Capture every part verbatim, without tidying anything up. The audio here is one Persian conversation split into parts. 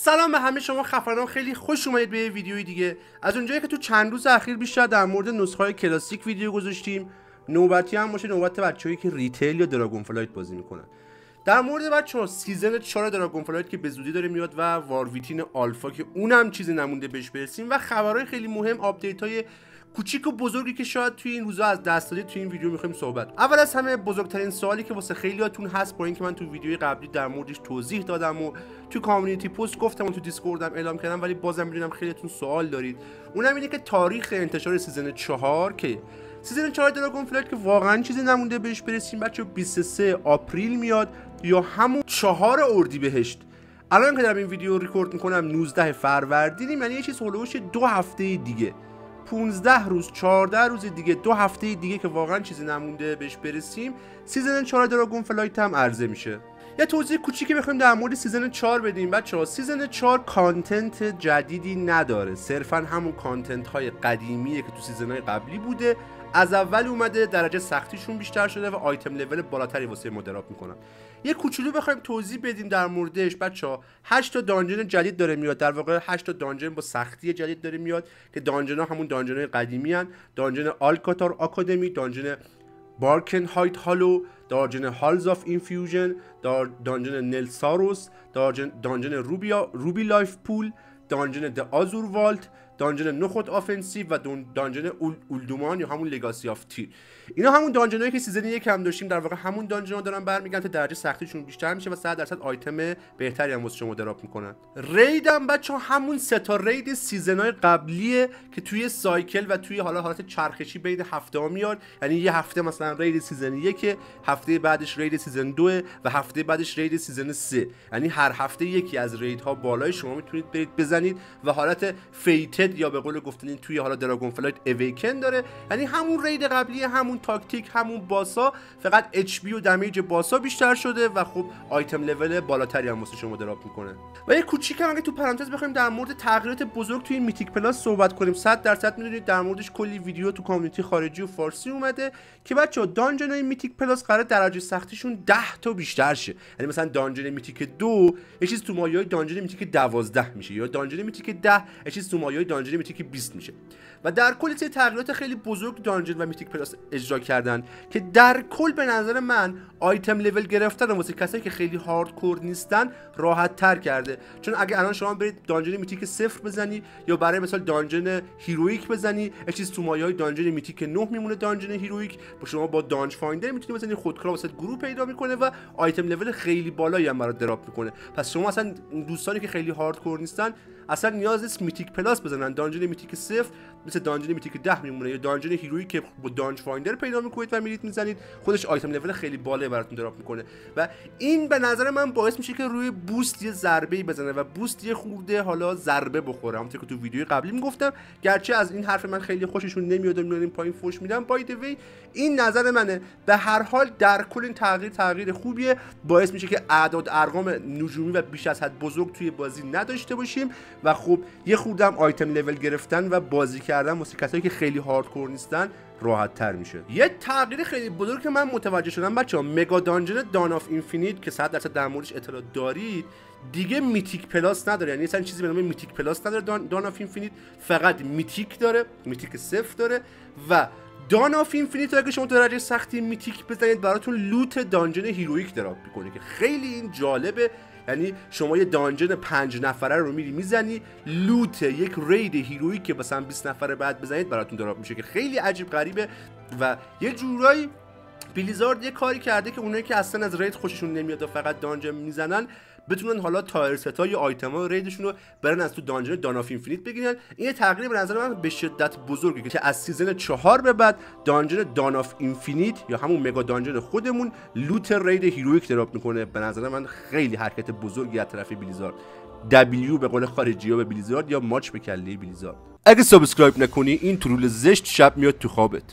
سلام به همه شما خفنان، خیلی خوش اومدید به ویدیوی دیگه. از اونجایی که تو چند روز اخیر بیشتر در مورد نسخه‌های کلاسیک ویدیو گذاشتیم، نوبتی هم باشه نوبت بچه‌هایی که ریتیل یا دراگون فلایت بازی میکنن. در مورد بچه‌ها سیزن چهار دراگون فلایت که به زودی داره میاد و وارویتین آلفا که اونم چیزی نمونده بهش برسیم و خبرهای خیلی مهم، آپدیت‌های کوچیک و بزرگی که شاید توی این روزا از دست دادید توی این ویدیو می‌خوایم صحبت. اول از همه بزرگترین سوالی که واسه خیلیاتون هست، با اینکه من تو ویدیوی قبلی در موردش توضیح دادم و تو کامیونیتی پست گفتم و تو دیسکوردم اعلام کردم، ولی بازم می‌بینم خیلیاتون سوال دارید، اونم اینه که تاریخ انتشار سیزن چهار که سیزن چهار دراگون فلایت که واقعا چیزی نمونده بهش برسیم بچه‌ها، بیست و سوم آپریل میاد یا همون چهار اردیبهشت. الان که دارم این ویدیو ریکورد می‌کنم نوزده فروردینیم، یعنی یه چیز هولوش دو هفته دیگه، پانزده روز چهارده روز دیگه، دو هفته دیگه که واقعا چیزی نمونده بهش برسیم، سیزن چهار دراگون فلایت هم عرضه میشه. یه توضیح کوچیکی بخوایم در مورد سیزن چهار بدیم بچه‌ها. سیزن چهار کانتنت جدیدی نداره، صرفا همون کانتنت های قدیمیه که تو سیزن های قبلی بوده، از اول اومده، درجه سختیشون بیشتر شده و آیتم لول بالاتری واسه ما دراپ میکنن. یه کوچولو بخوایم توضیح بدیم در موردش بچه‌ها، هشت تا دانجن جدید داره میاد، در واقع هشت تا دانجن با سختی جدید داره میاد که دانجن‌ها همون دانجن‌های قدیمی ان، دانجن آلکاتار آکادمی، دانجن بارکن هایت هالو، دانجن هالز آف اینفیوژن، دانجن نلساروس، دانجن روبیا روبی لایف پول، دانجن د آزور والت، دانجن نخود آفنسیو و دانجن اول اولدومان یا همون لگاسی آف تیر. اینا همون دانجنایی که سیزن یک هم داشتیم، در واقع همون دانجن‌ها دارن برمیگردن تا درجه سختیشون بیشتر میشه و صد درصد آیتم بهتری هم واسه شما دراپ میکنن. رید هم بچه‌ها همون سه تا رید سیزن‌های قبلیه که توی سایکل و توی حالا حالت چرخشی بین هفته‌ها میاد، یعنی یه هفته مثلا رید سیزن یک، هفته بعدش رید سیزن دو و هفته بعدش رید سیزن سه، یعنی هر هفته یکی از ریدها بالای شما میتونید برید بزنید و حالت فیتد یا به قول گفتنی توی حالا دراگون فلایت اویکن داره، یعنی همون رید قبلی، همون تاکتیک، همون باسا، فقط اچ پی و دمیج باسا بیشتر شده و خب آیتم لول بالاتری هم واسه شما دراپ میکنه. و یه کوچیک هم اگه تو پرانتز بخوایم در مورد تغییرات بزرگ توی میتیک پلاس صحبت کنیم، صد درصد میدونید در موردش کلی ویدیو تو کامیونیتی خارجی و فارسی اومده که بچه‌ها دانجنای میتیک پلاس قرار درجه سختیشون ده تا بیشتر شه، یعنی مثلا دانجن میتیک دو یه چیز تو مایه‌های دانجن میتیک دوازده میشه، یا دانجن میتیک ده یه چیز تو مایه‌های دانجن میتیک بیست میشه. و در کل سری تغییرات خیلی بزرگ دانجن و میتیک پلاس اجرا کردن که در کل به نظر من آیتم لول گرفتن واسه کسایی که خیلی هاردکور نیستن راحت تر کرده. چون اگه الان شما برید دانجن میتیک صفر بزنی یا برای مثال دانجن هیرویک بزنی، یه چیز تو مایه‌های دانجن میتیک نه میمونه. دانجن هیرویک با شما با دانج فایندر میتونی بزنی، خودکار واسه گروه پیدا میکنه و آیتم لول خیلی بالایی هم برات دراپ میکنه. پس شما اصلا دوستانی که خیلی هاردکور نیستن اصلا نیاز نیست میتیک پلاس بزنن، دانجن میتیک صفر مثل دانجن میتیک ده میمونه، یا دانجن هیرویک که با دانج فایندر پیدا میکنید و میرید میزنید، خودش آیتم لول خیلی بالایی براتون دراپ میکنه و این به نظر من باعث میشه که روی بوست یه ضربه‌ای بزنه و بوست یه خورده حالا ضربه بخوره. همونطور که تو ویدیوی قبلی میگفتم، گرچه از این حرف من خیلی خوششون نمیاد و میاریم پایین فوش میدم، بای دی وی این نظر منه. به هر حال در کل این تغییر تغییر خوبیه، باعث میشه که اعداد ارقام نجومی و بیش از حد بزرگ توی بازی نداشته باشیم و خب یه خورده هم آیتم لول گرفتن و بازی کردن واسه کسایی که خیلی هاردکور نیستن راحت تر میشه. یه تغییر خیلی بزرگ که من متوجه شدم بچه‌ها، مگا دانجن دان آف اینفینیت که صد درصد در موردش اطلاع دارید، دیگه میتیک پلاس نداره، یعنی اصلا چیزی به نام میتیک پلاس نداره. دان, دان آف اینفینیت فقط میتیک داره، میتیک صفر داره و دان آف اینفینیت اگه شما درجه سختی میتیک بزنید براتون لوت دانجن هیرویک دراپ میکنه که خیلی این جالبه. یعنی شما یه دانجن پنج نفره رو میری میزنی، لوت یک رید هیرویک که مثلا بیست نفره بعد بزنید براتون دراپ میشه که خیلی عجیب غریبه و یه جورایی بلیزارد یه کاری کرده که اونایی که اصلا از رید خوششون نمیاد و فقط دانجن میزنن بتونن حالا تایر ستا یا آیتما ریدشون رو برن از تو دانجن دان آف اینفینیت بگیرن. این تغییر به نظر من به شدت بزرگه که از سیزن چهار به بعد دانجن دان آف اینفینیت یا همون مگا دانجن خودمون لوت رید هیرویک دراپ میکنه. به نظر من خیلی حرکت بزرگی از طرف بلیزارد، دبلیو به قول خارجی‌ها به بلیزارد یا ماچ به کله بلیزارد. اگه سابسکرایب نکنی این ترول زشت شب میاد تو خوابت.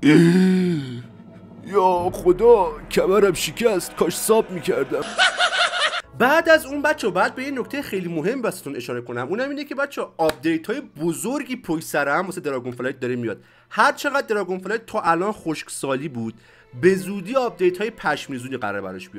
یا خدا کمرم شکست، کاش ساب میکردم. بعد از اون بچه بعد به یه نکته خیلی مهم بستون اشاره کنم، اونم اینه که بچه آپدیت های بزرگی پشت سر هم واسه دراگون فلایت داره میاد. هر چقدر دراگون فلایت تا الان خشکسالی بود، به زودی آپدیت های پشمریزونی قرار براش بیاد.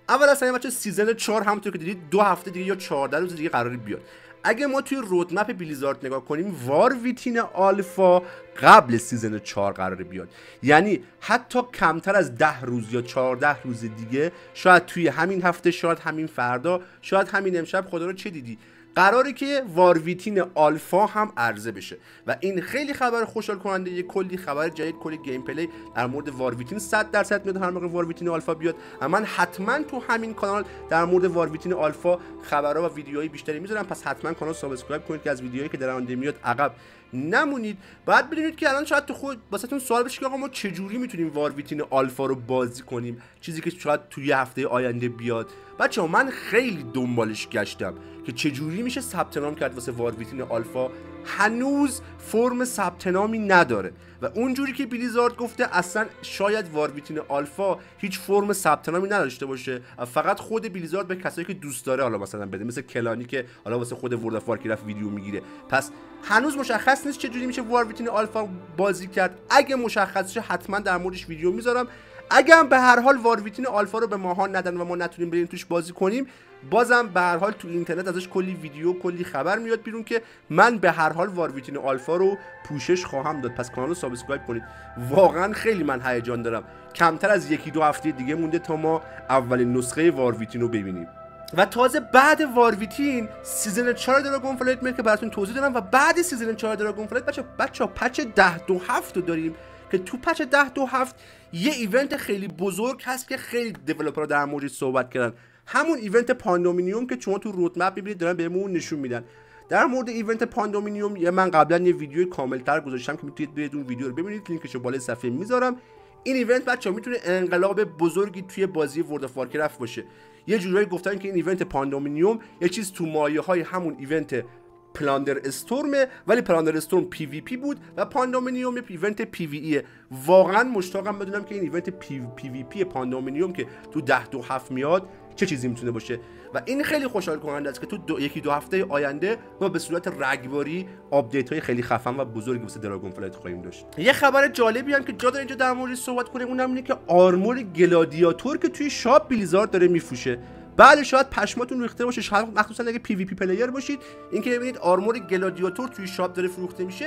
اول اصلا بچه سیزن چهار همونطور که دیدید دو هفته دیگه یا چهارده روز دیگه قراره بیاد. اگه ما توی رودمپ بلیزارد نگاه کنیم وارویتین آلفا قبل سیزن چهار قراره بیاد، یعنی حتی کمتر از ده روز یا چهارده روز دیگه، شاید توی همین هفته، شاید همین فردا، شاید همین امشب، خدا رو چه دیدی، قراره که وارویتین آلفا هم عرضه بشه و این خیلی خبر خوشحال کننده. یه کلی خبر جدید، کلی گیم پلی در مورد وارویتین صد درصد میاد هر موقع وارویتین آلفا بیاد. اما من حتما تو همین کانال در مورد وارویتین آلفا خبرها و ویدیوهای بیشتری میذارم، پس حتما کانال سابسکرایب کنید که از ویدیوهایی که در آینده میاد عقب نمونید. بعد بدونید که الان شاید تو خود واسهتون سوال بشه که آقا ما چجوری میتونیم وارویتین آلفا رو بازی کنیم، چیزی که شاید توی هفته آینده بیاد. بچه‌ها من خیلی دنبالش گشتم که چجوری میشه ثبت نام کرد واسه وارویتین آلفا. هنوز فرم ثبت نامی نداره و اونجوری که بلیزارد گفته اصلا شاید وارویتین آلفا هیچ فرم ثبت نامی نداشته باشه، فقط خود بلیزارد به کسایی که دوست داره حالا مثلا بده، مثل کلانی که حالا واسه خود ورلد اف وارکرافت ویدیو میگیره. پس هنوز مشخص نیست چجوری میشه وارویتین آلفا بازی کرد. اگه مشخص شه حتما در موردش ویدیو میذارم. اگه هم به هر حال وارویتین آلفا رو به ماها ندن و ما نتونیم بریم توش بازی کنیم، بازم به هر حال تو اینترنت ازش کلی ویدیو، کلی خبر میاد بیرون که من به هر حال وارویتین آلفا رو پوشش خواهم داد. پس کانال رو سابسکرایب کنید. واقعا خیلی من هیجان دارم. کمتر از یکی دو هفته دیگه مونده تا ما اولین نسخه وارویتین رو ببینیم و تازه بعد وارویتین سیزن چهار دراگون فلایت میاد که براتون توضیح دادم. و بعد سیزن چهار دراگون فلایت بچا بچا پچ ده دو هفت رو داریم که تو پچ ده دو هفت یه ایونت خیلی بزرگ هست که خیلی دیولپرها در موردش صحبت کردن، همون ایونت پاندومینیوم که شما تو رودمپ ببینید دارن بهمون نشون میدن. در مورد ایونت پاندومینیوم یه من قبلا یه ویدیو کاملتر گذاشتم که میتونید برید اون ویدیو رو ببینید، لینکش رو بالای صفحه میذارم. این ایونت بچه‌ها میتونه انقلاب بزرگی توی بازی ورلد اف وارکرافت باشه. یه جورایی گفتن که این ایونت پاندومینیوم یه چیز تو مایه‌های همون ایونت پلاندر استورمه، ولی پلاندر استورم پی وی پی بود و پاندومینیوم یه ایونت پی وی ایه. واقعا مشتاقم بدونم که این ایونت پی, پی وی پی پاندومینیوم که تو ده دو هفت میاد چه چیزی میتونه باشه و این خیلی خوشحال کننده است که تو دو، یکی دو هفته آینده ما به صورت رگباری آپدیت های خیلی خفن و بزرگی واسه دراگون فلایت خواهیم داشت. یه خبر جالبی هم که جا داره اینجا در موردش صحبت کنیم اونم اینه که آرمور گلادیاتور که توی شاپ بلیزارد داره میفروشه. بله شاید پشماتون ریخته باشه، شاید مخصوصا اگه پی وی پی پلیر باشید، اینکه ببینید آرمور گلادیاتور توی شاپ داره فروخته میشه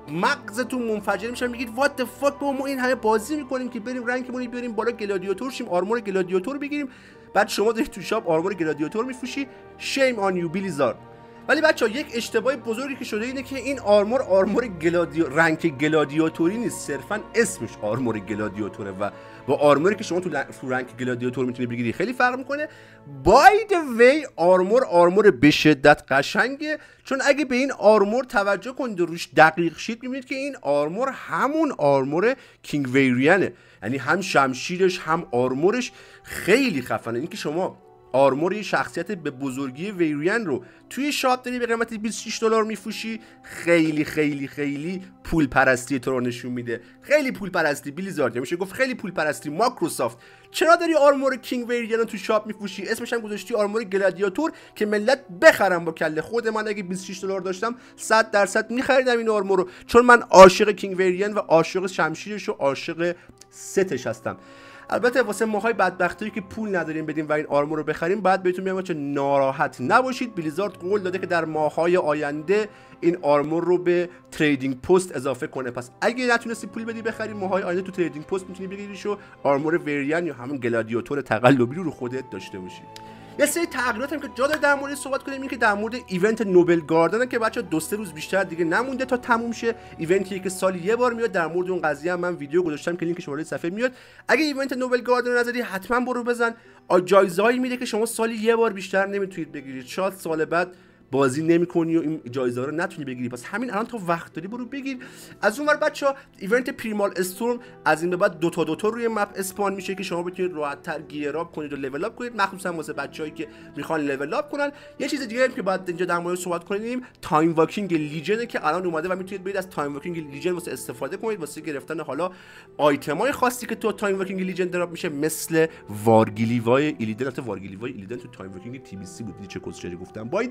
مغزتون منفجر میشه، میگید وات د فاک ما این همه بازی میکنیم که بریم رنگمون رو بیاریم بالا گلادیاتور شیم، آرمور گلادیاتور بگیریم، بعد شما دارید تو شاپ آرمور گلادیاتور میفروشی. شیم آن یو بلیزارد. ولی بچه‌ها یک اشتباه بزرگی که شده اینه که این آرمور آرمور گلادیو رنگ گلادیاتوری نیست، صرفا اسمش آرمور گلادیاتوره و با آرموری که شما تو رنگ گلادیاتور میتونید بگیری خیلی فرق میکنه. بای د وی آرمور آرمور به شدت قشنگه، چون اگه به این آرمور توجه کنید و روش دقیق شید میبینید که این آرمور همون آرمور کینگ ویریانه، یعنی هم شمشیرش هم آرمورش خیلی خفنه. اینکه شما آرمور شخصیت به بزرگی ویریان رو توی شاپ داری به قیمت بیست و شش دلار میفروشی، خیلی خیلی خیلی پول پرستی تو رو نشون میده. خیلی پول پرستی بلیزارد، میشه گفت خیلی پول پرستی مایکروسافت. چرا داری آرمور کینگ ویریان رو تو شاپ میفروشی؟ اسمش هم گذاشتی آرمور گلادیاتور که ملت بخرن با کله. خود من اگه بیست و شش دلار داشتم صد درصد میخریدم این آرمور رو، چون من عاشق کینگ ویریان و عاشق شمشیرش و عاشق ستش هستم. البته واسه ماهای بدبختایی که پول نداریم بدیم و این آرمور رو بخریم، بعد بهتون میگم چه ناراحت نباشید. بلیزارد قول داده که در ماهای آینده این آرمور رو به تریدینگ پست اضافه کنه، پس اگه نتونستی پول بدی بخری ماهای آینده تو تریدینگ پست میتونی بگیریش و آرمور ویریان یا همون گلادیاتور تقلبی رو رو خودت داشته باشی. یه سری تغییرات هم که جا داره در مورد صحبت کنیم، این که در مورد ایونت نوبل گاردن که بچا دو سه روز بیشتر دیگه نمونده تا تموم شه. ایونتیه که سالی یه بار میاد. در مورد اون قضیه هم من ویدیو گذاشتم که لینکش بالای صفحه میاد. اگه ایونت نوبل گاردن رو نزدی حتما برو بزن. جایزه‌ای میده که شما سالی یه بار بیشتر نمیتونید بگیرید. شاید سال بعد بازی نمی‌کنی و این جایزه رو نتونی بگیری، پس همین الان تا وقت داری برو بگیر. از اون ور بچا ایونت پریمال استورم از این به بعد دو تا دو تا روی مپ اسپان میشه که شما بتونید راحت‌تر گیر اپ کنید و لول اپ کنید، مخصوصا واسه بچه‌ای که میخوان لول اپ کنن. یه چیز دیگه هم که بعد اینجا در مورد صحبت کنیم تایم واکینگ لیژن که الان اومده و میتونید برید از تایم واکینگ لیژن واسه استفاده کنید واسه گرفتن حالا آیتمای خاصی که تو تایم واکینگ لیژن دراپ میشه، مثل وارگیلیوای ایلیدن. البته وارگیلیوای ایلیدن تو تایم واکینگ تی بی سی بود، چه کوسچری گفتم. بای دی وی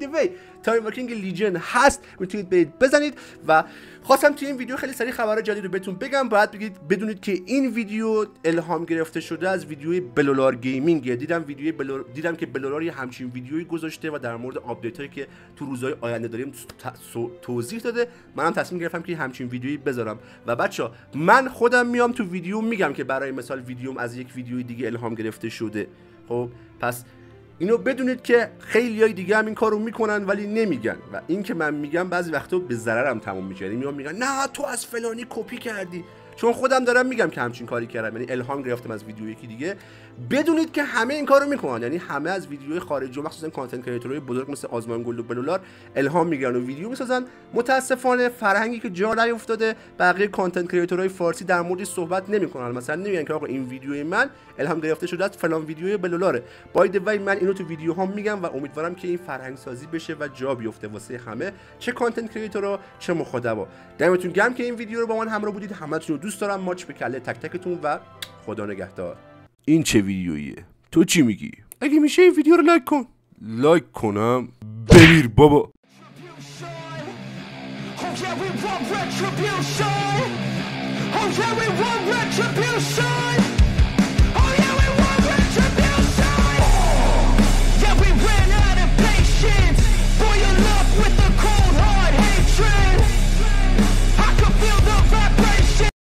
تایم واکینگ لیژن هست، میتونید برید بزنید. و خواستم توی این ویدیو خیلی سریع خبر جدید رو بهتون بگم. باید بگید بدونید که این ویدیو الهام گرفته شده از ویدیوی بلولار گیمینگ. دیدم ویدیوی بلور... دیدم که بلولار یه همچین ویدیویی گذاشته و در مورد آپدیتایی که تو روزهای آینده داریم توضیح داده. منم تصمیم گرفتم که همچین ویدیویی بذارم. و بچا من خودم میام تو ویدیو میگم که برای مثال ویدیوم از یک ویدیوی دیگه الهام گرفته شده. خب پس اینو بدونید که خیلیای دیگه هم این کارو میکنن ولی نمیگن، و این که من میگم بعضی وقتا به ضررم تموم میشه. یعنی میان میگن نه تو از فلانی کپی کردی، چون خودم دارم میگم که همچین کاری کردم، یعنی الهام گرفتم از ویدیو یکی دیگه. بدونید که همه این کارو میکنن، یعنی همه از ویدیوهای خارجی و مخصوصا کانتنت کریتورهای بزرگ مثل آزمان گلد و بلولار الهام میگیرن و ویدیو میسازن. متاسفانه فرهنگی که جا نیافتاده، بقیه کانتنت کریتورهای فارسی در موردش صحبت نمیکنن. مثلا نمیگن که آقا این ویدیوی من الهام گرفته شده از فلان ویدیوی بلولاره. بای د وی من اینو تو ویدیوهام میگم و امیدوارم که این فرهنگ سازی بشه و جا بیفته واسه همه، چه کانتنت کریتورها چه مخاطبا. دمتون گرم که این ویدیو رو با من همراه بودید. همتون رو دوست دارم. ماچ به کله تک تکتون و خدا نگهدار. این چه ویدیوییه؟ تو چی میگی؟ اگه میشه این ویدیو رو لایک کن. لایک کنم؟ بمیر بابا. Oh yeah, we want retribution.